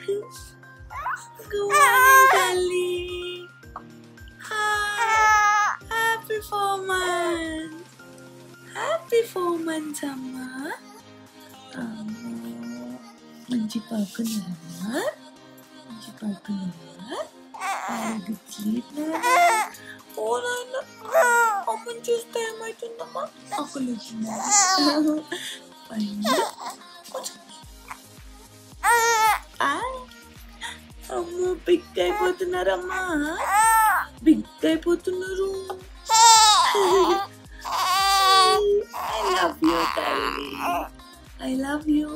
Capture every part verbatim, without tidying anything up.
Good morning, Kali. Hi. Happy four months. Happy four months, Amma. Amma. Manchi pakunnara. Manchi pakunnara. Have a good sleep now. Oh, Nana. Amma చూస్తే ఏమైతుందమ్మా? ఆకలి వచ్చిందా? అమ్మో big అయిపోతున్నారమ్మా, big అయిపోతున్నారు. I love you తల్లి, I love you.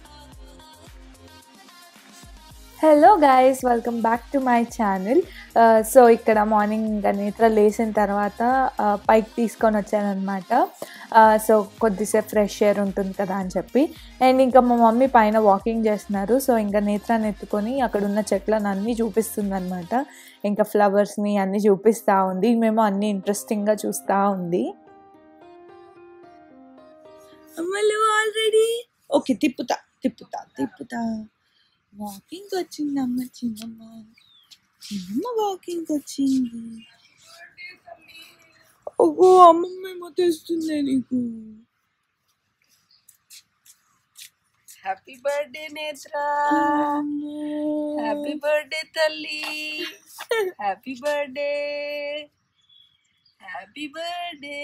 Hello guys, welcome back to my channel. So ఇక్కడ morning ఇంకా నేత్ర లేచిన తర్వాత పైకి తీసుకొని వచ్చానమాట. సో కొద్దిసేపు ఫ్రెష్ ఎయిర్ ఉంటుంది కదా అని చెప్పి. అండ్ ఇంకా మా మమ్మీ పైన వాకింగ్ చేస్తున్నారు. సో ఇంకా నేత్రాన్ని ఎత్తుకొని అక్కడ ఉన్న చెట్లను అన్నీ చూపిస్తుంది అనమాట. ఇంకా ఫ్లవర్స్ని అన్నీ చూపిస్తూ ఉంది. మేము అన్నీ ఇంట్రెస్టింగ్గా చూస్తూ ఉంది. అమ్మలు ఆల్రెడీ ఓకే, తిప్పుతా తిప్పుతా తిప్పుతా వాకింగ్ వచ్చిందమ్మ. చిన్నమ్మ చిన్నమ్మ వాకింగ్ వచ్చింది. ఓ అమ్మమ్మ ఏమో తెస్తుంది నీకు. Happy birthday Netra, happy birthday తల్లి, హ్యాపీ బర్త్డే, హ్యాపీ బర్త్డే.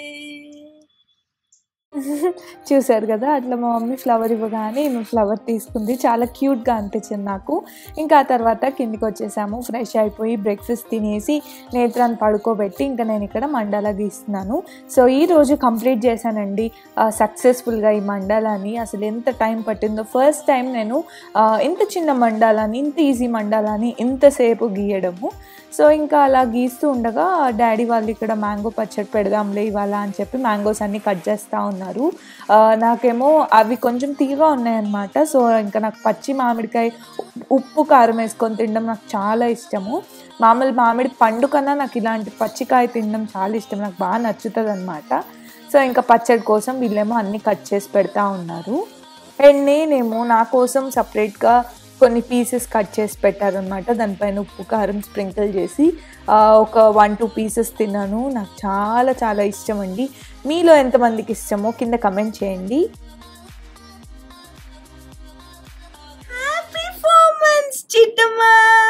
చూసారు కదా, అట్లా మా మమ్మీ ఫ్లవర్ ఇవ్వగానే నేను ఫ్లవర్ తీసుకుంది. చాలా క్యూట్గా అనిపించింది నాకు. ఇంకా ఆ తర్వాత కిందికి వచ్చేసాము. ఫ్రెష్ అయిపోయి బ్రేక్ఫాస్ట్ తినేసి నేత్రాన్ని పడుకోబెట్టి ఇంకా నేను ఇక్కడ మండాలా గీస్తున్నాను. సో ఈరోజు కంప్లీట్ చేశానండి సక్సెస్ఫుల్గా ఈ మండాలాని. అసలు ఎంత టైం పట్టిందో, ఫస్ట్ టైం నేను ఇంత చిన్న మండాలాని, ఇంత ఈజీ మండాలాని ఇంతసేపు గీయడము. సో ఇంకా అలా గీస్తూ ఉండగా డాడీ వాళ్ళు ఇక్కడ మ్యాంగో పచ్చడి పెడదాంలే ఇవాళ అని చెప్పి మ్యాంగోస్ అన్నీ కట్ చేస్తూ ఉన్నారు. నాకేమో అవి కొంచెం తీగా ఉన్నాయన్నమాట. సో ఇంకా నాకు పచ్చి మామిడికాయ ఉప్పు కారం వేసుకొని తినడం నాకు చాలా ఇష్టము. మామూలు మామిడి పండు కన్నా నాకు ఇలాంటి పచ్చికాయ తినడం చాలా ఇష్టం, నాకు బాగా నచ్చుతుంది అనమాట. సో ఇంకా పచ్చడి కోసం వీళ్ళేమో అన్నీ కట్ చేసి పెడతా ఉన్నారు. అండ్ నేనేమో నా కోసం సపరేట్గా కొన్ని పీసెస్ కట్ చేసి పెట్టారనమాట. దానిపైన ఉప్పు కారం స్ప్రింకిల్ చేసి ఒక వన్ టూ పీసెస్ తిన్నాను. నాకు చాలా చాలా ఇష్టం అండి. మీలో ఎంతమందికి ఇష్టమో కింద కమెంట్ చేయండి. హ్యాపీ ఫోర్ మంత్స్ చిట్టమ్మా,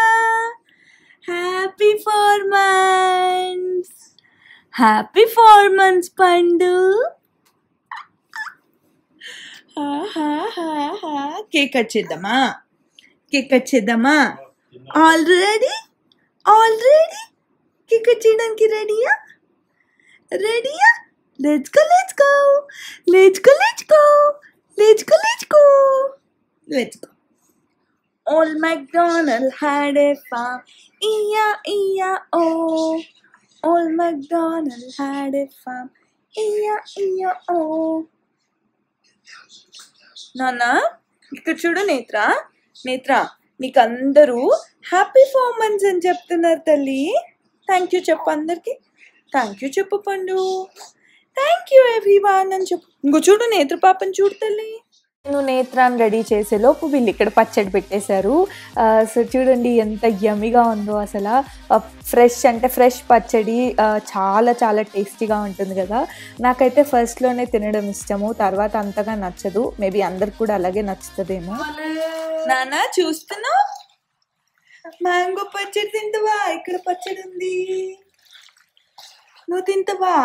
happy four months, happy four months పండు. కేక్ కట్ చేద్దామా, కేక్ కట్ చేద్దామా? ఆల్రెడీ ఆల్రెడీ కేక్ కట్ చేయడానికి రెడీయా రెడీయా let's go let's go let's go let's go let's go let's go let's go. Old MacDonald had a farm, E I E I O. Old MacDonald had a farm, E I E I O. నాన్న ఇక్కడ చూడు నేత్ర, నేత్ర నీకు అందరూ happy four months అని చెప్తున్నారు తల్లి. థ్యాంక్ యూ చెప్పు అందరికి, థ్యాంక్ యూ చెప్పు పండు, థ్యాంక్ యూ ఎవ్రీవన్ అని చెప్పు. ఇంకో చూడు నేత్ర పాపని చూడు తల్లి. నేను నేత్రాన్ని రెడీ చేసేలోపు వీళ్ళు ఇక్కడ పచ్చడి పెట్టేశారు. సో చూడండి ఎంత యమ్మీగా ఉందో అసలు. ఫ్రెష్ అంటే ఫ్రెష్ పచ్చడి చాలా చాలా టేస్టీగా ఉంటుంది కదా. నాకైతే ఫస్ట్లోనే తినడం ఇష్టము, తర్వాత అంతగా నచ్చదు. మేబీ అందరికి కూడా అలాగే నచ్చుతుందేమో. నానా చూస్తున్నావు, మ్యాంగో పచ్చడి తింటావా? ఇక్కడ పచ్చడి ఉంది, నువ్వు తింటావా?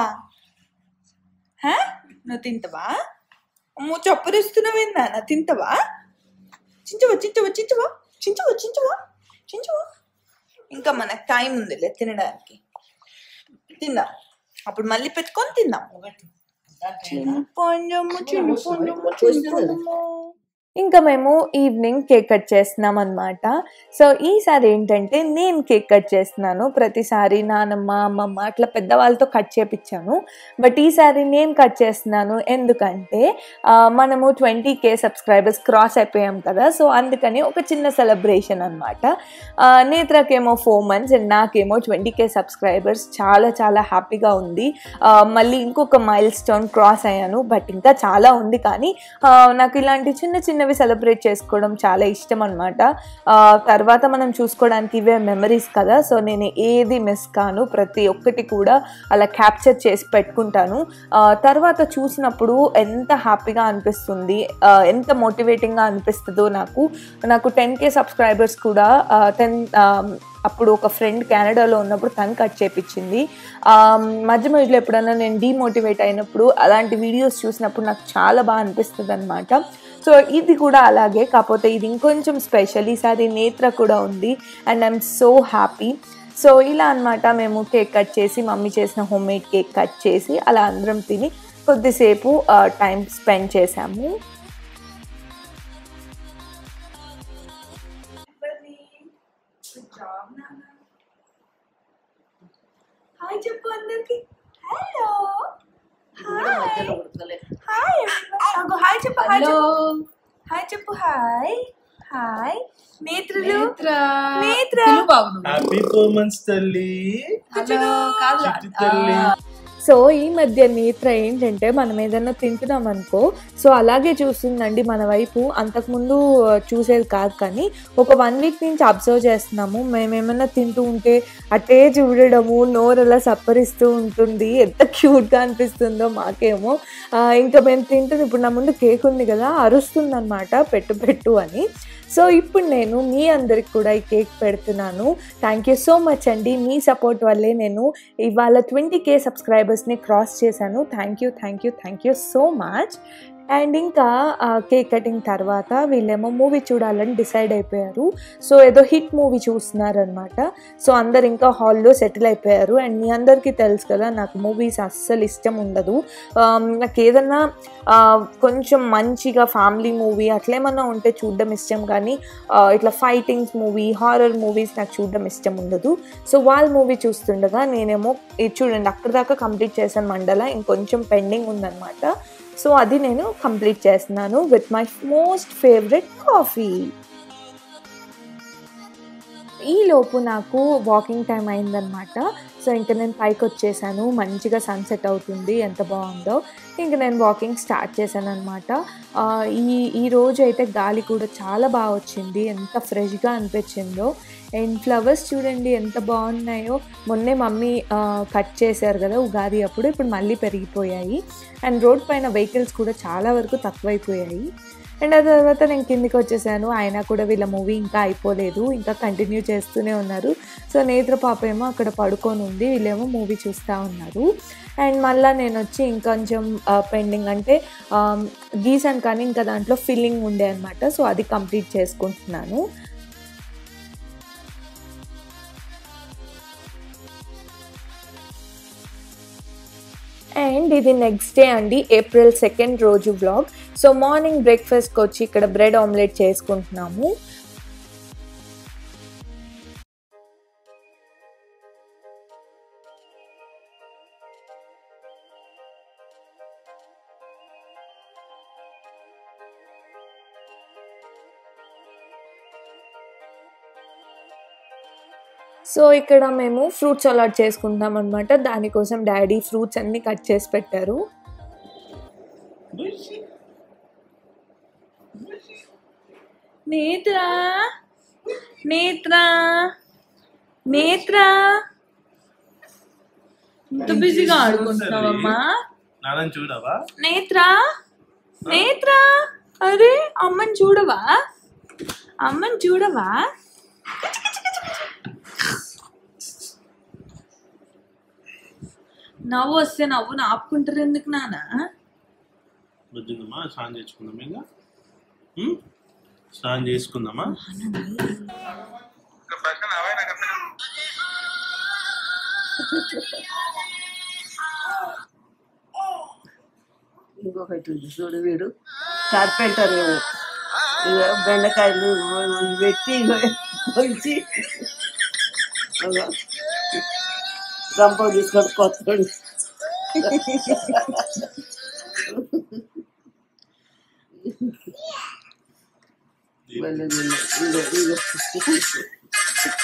నువ్వు తింటావా? అమ్మో చప్పరిస్తున్నావేందా? నా తింటావా? చించవా చించవా చించవా చించవా చించవా చించవా. ఇంకా మనకు టైం ఉందిలే తినడానికి. తిందాం, అప్పుడు మళ్ళీ పెట్టుకొని తిందాం. చిన్నపంజమ్మ చిన్నపంజమ్మ చిన్నపంజమ్మ. ఇంకా మేము ఈవినింగ్ కేక్ కట్ చేస్తున్నాం అనమాట. సో ఈసారి ఏంటంటే నేను కేక్ కట్ చేస్తున్నాను. ప్రతిసారి నానమ్మ అమ్మమ్మ అట్లా పెద్దవాళ్ళతో కట్ చేపించాను, బట్ ఈసారి నేను కట్ చేస్తున్నాను. ఎందుకంటే మనము ట్వంటీ కే సబ్స్క్రైబర్స్ క్రాస్ అయిపోయాం కదా. సో అందుకని ఒక చిన్న సెలబ్రేషన్ అనమాట. నేత్రకేమో ఫోర్ మంత్స్ అండ్ నాకేమో ట్వంటీ కే సబ్స్క్రైబర్స్. చాలా చాలా హ్యాపీగా ఉంది. మళ్ళీ ఇంకొక మైల్ స్టోన్ క్రాస్ అయ్యాను, బట్ ఇంకా చాలా ఉంది. కానీ నాకు ఇలాంటి చిన్న చిన్నవి అనేవి సెలబ్రేట్ చేసుకోవడం చాలా ఇష్టం అనమాట. తర్వాత మనం చూసుకోవడానికి ఇవే మెమరీస్ కదా, సో నేను ఏది మిస్ కాను, ప్రతి ఒక్కటి కూడా అలా క్యాప్చర్ చేసి పెట్టుకుంటాను. తర్వాత చూసినప్పుడు ఎంత హ్యాపీగా అనిపిస్తుంది, ఎంత మోటివేటింగ్గా అనిపిస్తుందో నాకు. నాకు టెన్ కే సబ్స్క్రైబర్స్ కూడా టెన్ అప్పుడు ఒక ఫ్రెండ్ కెనడాలో ఉన్నప్పుడు తను కట్ చేయించింది. మధ్య మధ్యలో ఎప్పుడైనా నేను డీమోటివేట్ అయినప్పుడు అలాంటి వీడియోస్ చూసినప్పుడు నాకు చాలా బాగా అనిపిస్తుంది అనమాట. సో ఇది కూడా అలాగే, కాకపోతే ఇది ఇంకొంచెం స్పెషల్. ఈసారి నేత్ర కూడా ఉంది and I'm so happy. So ఇలా అనమాట, మేము కేక్ కట్ చేసి మమ్మీ చేసిన హోమ్ మేడ్ కేక్ కట్ చేసి అలా అందరం తిని కొద్దిసేపు టైం స్పెండ్ చేసాము. హాయ్ చెప్పు అందరికి. హలో హాయ్ హాయ్ హాయ్ చెప్పు. హలో హాయ్ చెప్పు. హాయ్ హాయ్ నేత్రులు. నేత్ర హ్యాపీ ఫోర్ మంత్స్ తల్లి. హలో కాదు తల్లి. సో ఈ మధ్య నేత్ర ఏంటంటే మనం ఏదన్నా తింటున్నాం అనుకో, సో అలాగే చూస్తుందండి మన వైపు. అంతకుముందు చూసేది కాదు, కానీ ఒక వన్ వీక్ నుంచి అబ్జర్వ్ చేస్తున్నాము. మేమేమన్నా తింటూ ఉంటే అటే చూడడము, నోరు అలా సప్పరిస్తూ ఉంటుంది. ఎంత క్యూట్గా అనిపిస్తుందో మాకేమో. ఇంకా మేము తింటుంది, ఇప్పుడు నా ముందు కేక్ ఉంది కదా, అరుస్తుందన్నమాట పెట్టు పెట్టు అని. సో ఇప్పుడు నేను మీ అందరికి కూడా ఈ కేక్ పెడుతున్నాను. థ్యాంక్ యూ సో మచ్ అండి, మీ సపోర్ట్ వల్లే నేను ఇవాళ ట్వంటీ కే సబ్స్క్రైబర్స్ని క్రాస్ చేశాను. Thank you thank you thank you so much. And ఇంకా కేక్ కటింగ్ తర్వాత వీళ్ళేమో మూవీ చూడాలని డిసైడ్ అయిపోయారు. సో ఏదో హిట్ మూవీ చూస్తున్నారనమాట. సో అందరు ఇంకా హాల్లో సెటిల్ అయిపోయారు. అండ్ మీ అందరికీ తెలుసు కదా, నాకు మూవీస్ అస్సలు ఇష్టం ఉండదు. నాకు ఏదన్నా కొంచెం మంచిగా ఫ్యామిలీ మూవీ అట్లేమన్నా ఉంటే చూడడం ఇష్టం, కానీ ఇట్లా ఫైటింగ్స్ మూవీ, హారర్ మూవీస్ నాకు చూడడం ఇష్టం ఉండదు. సో వాళ్ళ మూవీ చూస్తుండగా నేనేమో ఇది చూడండి అక్కడ దాకా కంప్లీట్ చేశాను మండల, ఇంకొంచెం పెండింగ్ ఉందన్నమాట. సో అది నేను కంప్లీట్ చేస్తున్నాను with my most favourite coffee. ఈలోపు నాకు వాకింగ్ టైం అయిందనమాట. సో ఇంకా నేను పైకి వచ్చేసాను, మంచిగా సన్సెట్ అవుతుంది, ఎంత బాగుందో. ఇంకా నేను వాకింగ్ స్టార్ట్ చేశాను అనమాట. ఈ ఈరోజు అయితే గాలి కూడా చాలా బాగా వచ్చింది, ఎంత ఫ్రెష్గా అనిపించిందో. అండ్ ఫ్లవర్స్ చూడండి ఎంత బాగున్నాయో. మొన్నే మమ్మీ కట్ చేశారు కదా ఉగాది అప్పుడు, ఇప్పుడు మళ్ళీ పెరిగిపోయాయి. అండ్ రోడ్ పైన వెహికల్స్ కూడా చాలా వరకు తక్కువైపోయాయి. అండ్ ఆ తర్వాత నేను కిందికి వచ్చేసాను. అయినా కూడా వీళ్ళ మూవీ ఇంకా అయిపోలేదు, ఇంకా కంటిన్యూ చేస్తూనే ఉన్నారు. సో నేత్ర పాప ఏమో అక్కడ పడుకొని ఉంది, వీళ్ళేమో మూవీ చూస్తూ ఉన్నారు. అండ్ మళ్ళీ నేను వచ్చి ఇంకొంచెం పెండింగ్ అంటే గీసాను, కానీ ఇంకా దాంట్లో ఫిల్లింగ్ ఉండే అనమాట. సో అది కంప్లీట్ చేసుకుంటున్నాను. అండ్ ఇది నెక్స్ట్ డే అండి, ఏప్రిల్ సెకండ్ రోజు వ్లాగ్. సో మార్నింగ్ బ్రేక్ఫాస్ట్కి వచ్చి ఇక్కడ బ్రెడ్ ఆమ్లెట్ చేసుకుంటున్నాము. సో ఇక్కడ మేము ఫ్రూట్స్ అలాట్ చేసుకుంటాం అనమాట. దానికోసం డాడీ ఫ్రూట్స్ అన్నీ కట్ చేసి పెట్టారు. నేత్ర నేత్ర నేత్ర ఇంత బిజీగా ఆడుకుంటున్నావమ్మా. చూడవా నేత్ర నేత్ర అరే అమ్మని చూడవా, అమ్మని చూడవా. నవ్వు వస్తే నవ్వును ఆపుకుంటారు ఎందుకు నాన్న? స్నానం చేసుకుందామా, ఇంకా స్నానం చేసుకుందామా. ఇంకొకటి చూడు, వీడు కార్పెంటర్ బెండకాయలు పెట్టి కొలిచి గంప తీసుకొని కొత్తాడు.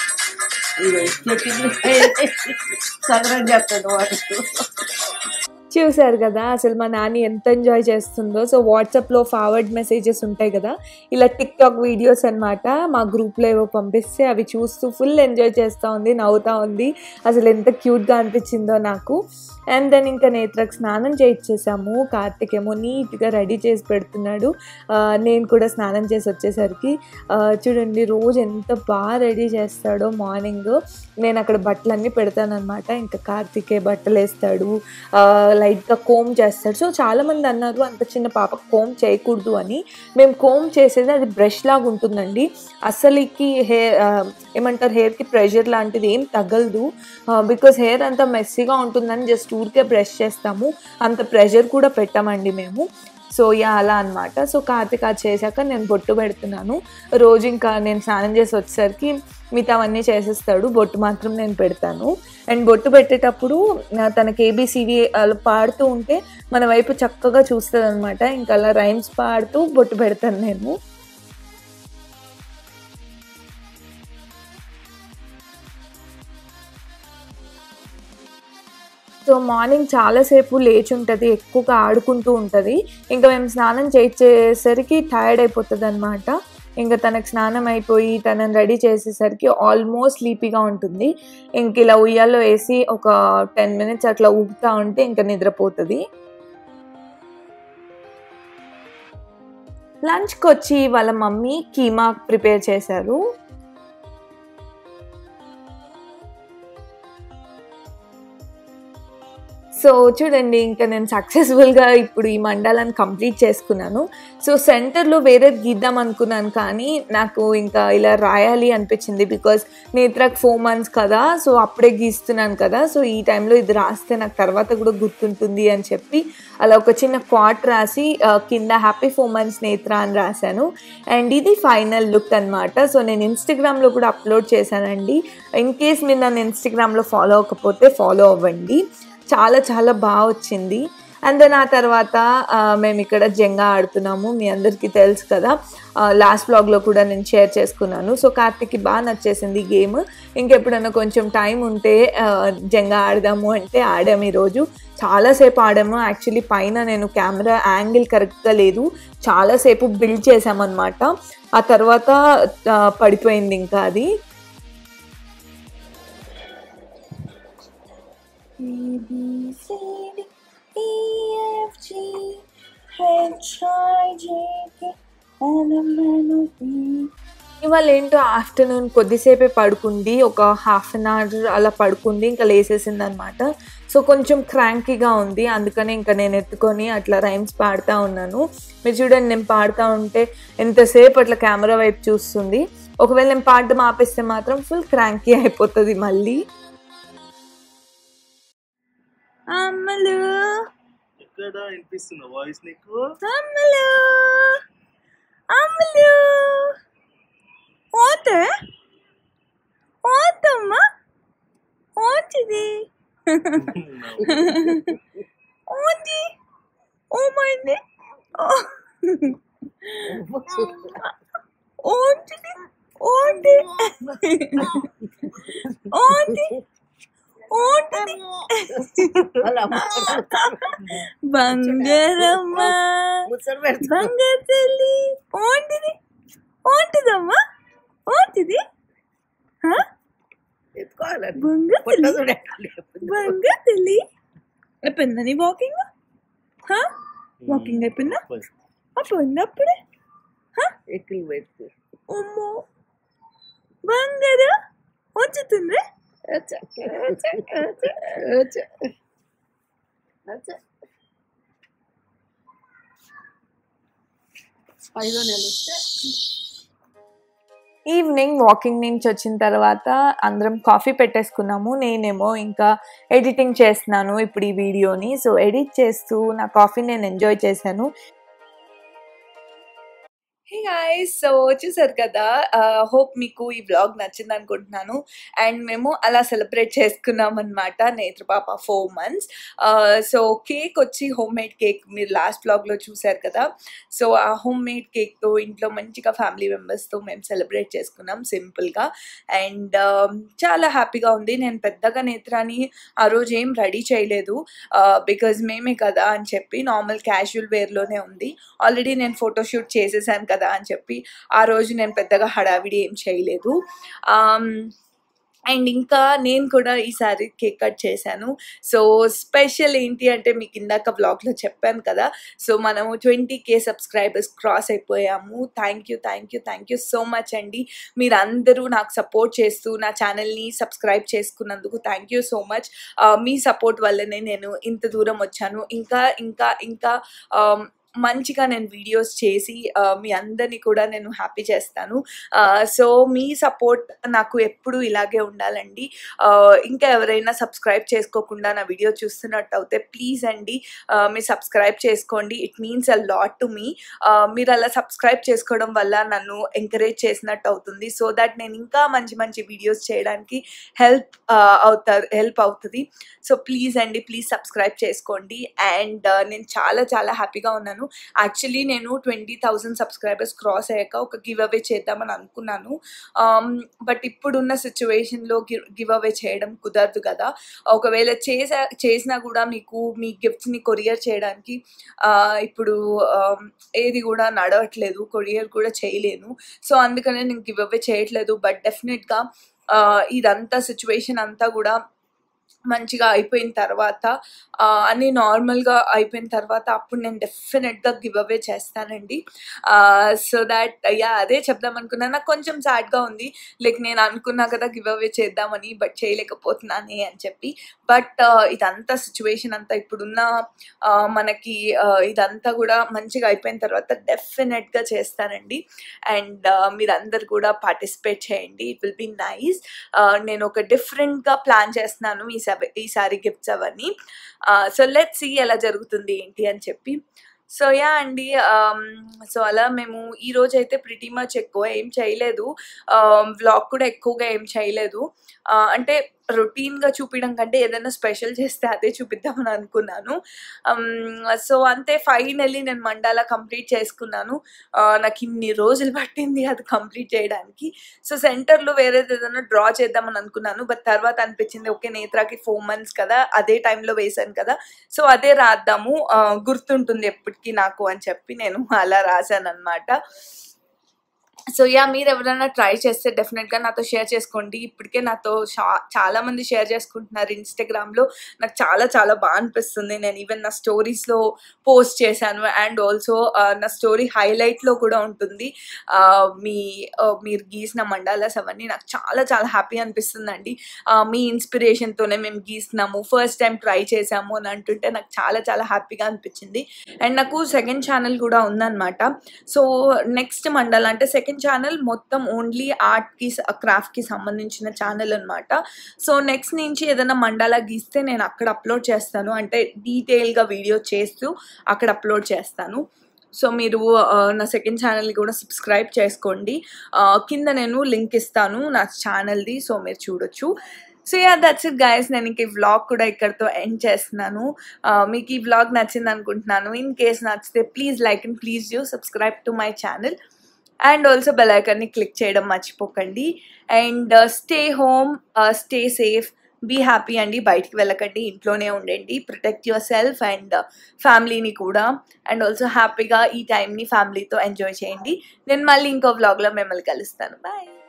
సగరం చెప్తాడు వాడు. చూసారు కదా అసలు మా నాని ఎంత ఎంజాయ్ చేస్తుందో. సో వాట్సాప్లో ఫార్వర్డ్ మెసేజెస్ ఉంటాయి కదా, ఇలా టిక్ టాక్ వీడియోస్ అనమాట, మా గ్రూప్లో ఏవో పంపిస్తే అవి చూస్తూ ఫుల్ ఎంజాయ్ చేస్తూ ఉంది, నవ్వుతూ ఉంది. అసలు ఎంత క్యూట్గా అనిపించిందో నాకు. అండ్ దెన్ ఇంకా నేత్రకు స్నానం చేయించేసాము. కార్తిక్ ఏమో నీట్గా రెడీ చేసి పెడుతున్నాడు. నేను కూడా స్నానం చేసి వచ్చేసరికి చూడండి రోజు ఎంత బాగా రెడీ చేస్తాడో. మార్నింగ్ నేను అక్కడ బట్టలన్నీ పెడతానమాట, ఇంకా కార్తికే బట్టలు వేస్తాడు, లైట్గా కోమ్ చేస్తాడు. సో చాలామంది అన్నారు అంత చిన్న పాప కోమ్ చేయకూడదు అని. మేము కోమ్ చేసేది అది బ్రష్ లాగా ఉంటుందండి, అసలుకి హెయిర్ ఏమంటారు హెయిర్కి ప్రెషర్ లాంటిది ఏం తగలదు. బికాజ్ హెయిర్ అంతా మెస్సీగా ఉంటుందని జస్ట్ ఊరికే బ్రష్ చేస్తాము, అంత ప్రెషర్ కూడా పెట్టామండి మేము. సో యా అలా అనమాట. సో కార్తిక్ అది చేశాక నేను బొట్టు పెడుతున్నాను. రోజు ఇంకా నేను స్నానం చేసి వచ్చేసరికి మిగతావన్నీ చేసేస్తాడు, బొట్టు మాత్రం నేను పెడతాను. అండ్ బొట్టు పెట్టేటప్పుడు తనకి ఏబిసిడి అలా పాడుతూ ఉంటే మన వైపు చక్కగా చూస్తుంది అనమాట. ఇంకా అలా రైమ్స్ పాడుతూ బొట్టు పెడతాను నేను. సో మార్నింగ్ చాలాసేపు లేచి ఉంటుంది, ఎక్కువగా ఆడుకుంటూ ఉంటుంది. ఇంకా మేము స్నానం చేయించేసరికి టైర్డ్ అయిపోతుంది అనమాట. ఇంకా తనకు స్నానం అయిపోయి తనని రెడీ చేసేసరికి ఆల్మోస్ట్ స్లీపీగా ఉంటుంది. ఇంక ఇలా ఉయ్యాల్లో వేసి ఒక టెన్ మినిట్స్ అట్లా ఊపుతూ ఉంటే ఇంకా నిద్రపోతుంది. లంచ్కి వచ్చి వాళ్ళ మమ్మీ కీమా ప్రిపేర్ చేశారు. సో చూడండి ఇంకా నేను సక్సెస్ఫుల్గా ఇప్పుడు ఈ మండలాన్ని కంప్లీట్ చేసుకున్నాను. సో సెంటర్లో వేరే గీద్దాం అనుకున్నాను, కానీ నాకు ఇంకా ఇలా రాయాలి అనిపించింది. బికాజ్ నేత్రకు ఫోర్ మంత్స్ కదా, సో అప్పుడే గీస్తున్నాను కదా, సో ఈ టైంలో ఇది రాస్తే నాకు తర్వాత కూడా గుర్తుంటుంది అని చెప్పి అలా ఒక చిన్న క్వాట్ రాసి కింద హ్యాపీ ఫోర్ మంత్స్ నేత్ర అని రాశాను. అండ్ ఇది ఫైనల్ లుక్ అనమాట. సో నేను ఇన్స్టాగ్రామ్లో కూడా అప్లోడ్ చేశానండి. ఇన్ కేస్ మీరు నన్ను ఇన్స్టాగ్రామ్లో ఫాలో అవ్వకపోతే ఫాలో అవ్వండి, చాలా చాలా బాగా వచ్చింది. అండ్ దెన్ ఆ తర్వాత మేము ఇక్కడ జెంగా ఆడుతున్నాము, మీ అందరికీ తెలుసు కదా, లాస్ట్ బ్లాగ్లో కూడా నేను షేర్ చేసుకున్నాను. సో కార్తిక్కి బాగా నచ్చేసింది గేమ్. ఇంకెప్పుడన్నా కొంచెం టైం ఉంటే జెంగా ఆడదాము అంటే ఆడాము. ఈరోజు చాలాసేపు ఆడాము. యాక్చువల్లీ పైన నేను కెమెరా యాంగిల్ కరెక్ట్గా లేదు, చాలాసేపు బిల్డ్ చేసామన్నమాట. ఆ తర్వాత పడిపోయింది ఇంకా అది. A B C D E F G H I J K L M N O P. ఇవాళ ఏంటో ఆఫ్టర్నూన్ కొద్దిసేపే పడుకుంది, ఒక హాఫ్ అన్ అవర్ అలా పడుకుంది, ఇంకా లేసేసింది అనమాట. సో కొంచెం క్రాంకీగా ఉంది, అందుకని ఇంకా నేను ఎత్తుకొని అట్లా రైమ్స్ పాడుతూ ఉన్నాను. మీరు చూడండి నేను పాడుతూ ఉంటే ఎంతసేపు అట్లా కెమెరా వైపు చూస్తుంది. ఒకవేళ నేను పాడడం ఆపేస్తే మాత్రం ఫుల్ క్రాంకీ అయిపోతుంది మళ్ళీ. అమ్మలు ఎక్కడ వినిపిస్తుందా వాయిస్ నీకు? అమ్మలు అమ్మలు ఓతే ఓతమ్మా ఓటిది ఓటి ఓమైంది ఓటిది ఓటి ఓటి ఓటిది బంగారమ్మ బంగారు తల్లి ఓటిది ఓటిదమ్మా ఓటిది బంగారు తల్లి బంగారు తల్లి అయిపోయిందా నీ వాకింగ్? వాకింగ్ అయిపోయిందా? అయిపోయింది అప్పుడే. అమ్మో బంగారు వచ్చుతుంది. ఈవినింగ్ వాకింగ్ నుంచి వచ్చిన తర్వాత అందరం కాఫీ పెట్టేసుకున్నాము. నేనేమో ఇంకా ఎడిటింగ్ చేస్తున్నాను ఇప్పుడు ఈ వీడియోని. సో ఎడిట్ చేస్తూ నా కాఫీ నేను ఎంజాయ్ చేశాను. హే గాయ్స్, సో చూసారు కదా, హోప్ మీకు ఈ వ్లాగ్ నచ్చింది అనుకుంటున్నాను. అండ్ మేము అలా సెలబ్రేట్ చేసుకున్నాం అనమాట నేత్ర పాప ఫోర్ మంత్స్. సో కేక్ వచ్చి హోమ్ మేడ్ కేక్ మీరు లాస్ట్ వ్లాగ్లో చూసారు కదా. సో ఆ హోమ్ మేడ్ కేక్తో ఇంట్లో మంచిగా ఫ్యామిలీ మెంబర్స్తో మేము సెలబ్రేట్ చేసుకున్నాం సింపుల్గా. అండ్ చాలా హ్యాపీగా ఉంది. నేను పెద్దగా నేత్రాన్ని ఆ రోజు ఏం రెడీ చేయలేదు, బికాజ్ మేమే కదా అని చెప్పి నార్మల్ క్యాజువల్ వేర్లోనే ఉంది. ఆల్రెడీ నేను ఫోటోషూట్ చేసేసాను కదా అని చెప్పి ఆ రోజు నేను పెద్దగా హడావిడి ఏం చేయలేదు. అండ్ ఇంకా నేను కూడా ఈసారి కేక్ కట్ చేశాను. సో స్పెషల్ ఏంటి అంటే మీకు ఇందాక వ్లాగ్లో చెప్పాను కదా, సో మనము ట్వంటీ కే సబ్స్క్రైబర్స్ క్రాస్ అయిపోయాము. Thank you thank you thank you so much అండి. మీరు అందరూ నాకు సపోర్ట్ చేస్తూ నా ఛానల్ని సబ్స్క్రైబ్ చేసుకున్నందుకు థ్యాంక్ యూ సో మచ్. మీ సపోర్ట్ వల్లనే నేను ఇంత దూరం వచ్చాను. ఇంకా ఇంకా ఇంకా మంచిగా నేను వీడియోస్ చేసి మీ అందరినీ కూడా నేను హ్యాపీ చేస్తాను. సో మీ సపోర్ట్ నాకు ఎప్పుడు ఇలాగే ఉండాలండి. ఇంకా ఎవరైనా సబ్స్క్రైబ్ చేసుకోకుండా నా వీడియో చూస్తున్నట్టు అయితే ప్లీజ్ అండి మీరు సబ్స్క్రైబ్ చేసుకోండి. It means a lot to me. మీరు అలా సబ్స్క్రైబ్ చేసుకోవడం వల్ల నన్ను ఎంకరేజ్ చేసినట్టు అవుతుంది. సో దట్ నేను ఇంకా మంచి మంచి వీడియోస్ చేయడానికి హెల్ప్ అవుతారు హెల్ప్ అవుతుంది. సో ప్లీజ్ అండి ప్లీజ్ సబ్స్క్రైబ్ చేసుకోండి. అండ్ నేను చాలా చాలా హ్యాపీగా ఉన్నాను. యాక్చువల్లీ నేను ట్వంటీ థౌజండ్ సబ్స్క్రైబర్స్ క్రాస్ అయ్యాక ఒక గివ్ అవే చేద్దామని అనుకున్నాను. బట్ ఇప్పుడున్న సిచ్యువేషన్లో గివ్ గివ్ అవే చేయడం కుదరదు కదా. ఒకవేళ చేసా చేసినా కూడా మీకు మీ గిఫ్ట్స్ని కొరియర్ చేయడానికి ఇప్పుడు ఏది కూడా నడవట్లేదు, కొరియర్ కూడా చేయలేను. సో అందుకనే నేను గివ్ అవే చేయట్లేదు. బట్ డెఫినెట్గా ఇదంతా సిచ్యువేషన్ అంతా కూడా మంచిగా అయిపోయిన తర్వాత, అన్నీ నార్మల్గా అయిపోయిన తర్వాత అప్పుడు నేను డెఫినెట్గా గివ్ అవే చేస్తానండి. సో దాట్ యా అదే చెప్దాం అనుకున్నాను. నాకు కొంచెం సాడ్గా ఉంది, లైక్ నేను అనుకున్నా కదా గివ్ అవే చేద్దామని, బట్ చేయలేకపోతున్నానే అని చెప్పి. బట్ ఇదంతా సిచ్యువేషన్ అంతా ఇప్పుడున్న మనకి ఇదంతా కూడా మంచిగా అయిపోయిన తర్వాత డెఫినెట్గా చేస్తానండి. అండ్ మీరందరు కూడా పార్టిసిపేట్ చేయండి. It will be nice. నేను ఒక డిఫరెంట్గా ప్లాన్ చేస్తున్నాను ఈ ఈసారి గిఫ్ట్స్ అవన్నీ. సో లెట్స్ సీ ఎలా జరుగుతుంది ఏంటి అని చెప్పి. సో యా అండి, సో అలా మేము ఈరోజు అయితే ప్రిటీ మచ్ ఎక్కువ ఏం చేయలేదు. వ్లాగ్ కూడా ఎక్కువగా ఏం చేయలేదు. అంటే రొటీన్గా చూపించడం కంటే ఏదైనా స్పెషల్ చేస్తే అదే చూపిద్దామని అనుకున్నాను. సో అంతే, ఫైనల్లీ నేను మండాలా కంప్లీట్ చేసుకున్నాను. నాకు ఇన్ని రోజులు పట్టింది అది కంప్లీట్ చేయడానికి. సో సెంటర్లో వేరేది ఏదైనా డ్రా చేద్దామని అనుకున్నాను. బట్ తర్వాత అనిపించింది ఓకే నేత్రాకి ఫోర్ మంత్స్ కదా, అదే టైంలో వేసాను కదా, సో అదే రాద్దాము, గుర్తుంటుంది ఎప్పటికీ నాకు అని చెప్పి నేను అలా రాశాను అనమాట. సో యా మీరు ఎవరైనా ట్రై చేస్తే డెఫినెట్గా నాతో షేర్ చేసుకోండి. ఇప్పటికే నాతో చాలా మంది షేర్ చేసుకుంటున్నారు ఇన్స్టాగ్రామ్లో. నాకు చాలా చాలా బాగా అనిపిస్తుంది. నేను ఈవెన్ నా స్టోరీస్లో పోస్ట్ చేశాను. అండ్ ఆల్సో నా స్టోరీ హైలైట్లో కూడా ఉంటుంది మీ మీరు గీసిన మండాలాస్ అవన్నీ. నాకు చాలా చాలా హ్యాపీ అనిపిస్తుందండి. మీ ఇన్స్పిరేషన్తోనే మేము గీస్తున్నాము, ఫస్ట్ టైం ట్రై చేసాము అని అంటుంటే నాకు చాలా చాలా హ్యాపీగా అనిపించింది. అండ్ నాకు సెకండ్ ఛానల్ కూడా ఉందన్నమాట. సో నెక్స్ట్ మండల్ అంటే సెకండ్ ఛానల్ మొత్తం ఓన్లీ ఆర్ట్కి క్రాఫ్ట్కి సంబంధించిన ఛానల్ అనమాట. సో నెక్స్ట్ నుంచి ఏదైనా మండాలా గీస్తే నేను అక్కడ అప్లోడ్ చేస్తాను, అంటే డీటెయిల్గా వీడియో చేస్తూ అక్కడ అప్లోడ్ చేస్తాను. సో మీరు నా సెకండ్ ఛానల్ని కూడా సబ్స్క్రైబ్ చేసుకోండి. కింద నేను లింక్ ఇస్తాను నా ఛానల్ది, సో మీరు చూడొచ్చు. So yeah that's it guys. నేను ఇంక ఈ వ్లాగ్ కూడా ఇక్కడితో ఎండ్ చేస్తున్నాను. మీకు ఈ వ్లాగ్ నచ్చింది అనుకుంటున్నాను. ఇన్ కేస్ నచ్చితే please like and please do subscribe to my channel. And also bell ఐకాన్ని క్లిక్ చేయడం మర్చిపోకండి. And stay home, stay safe, be happy అండి. బయటికి వెళ్ళకండి, ఇంట్లోనే ఉండండి. ప్రొటెక్ట్ యువర్ సెల్ఫ్ అండ్ ఫ్యామిలీని కూడా. అండ్ ఆల్సో హ్యాపీగా ఈ టైంని ఫ్యామిలీతో ఎంజాయ్ చేయండి. నేను మళ్ళీ ఇంకో వ్లాగ్లో మిమ్మల్ని కలుస్తాను. బాయ్.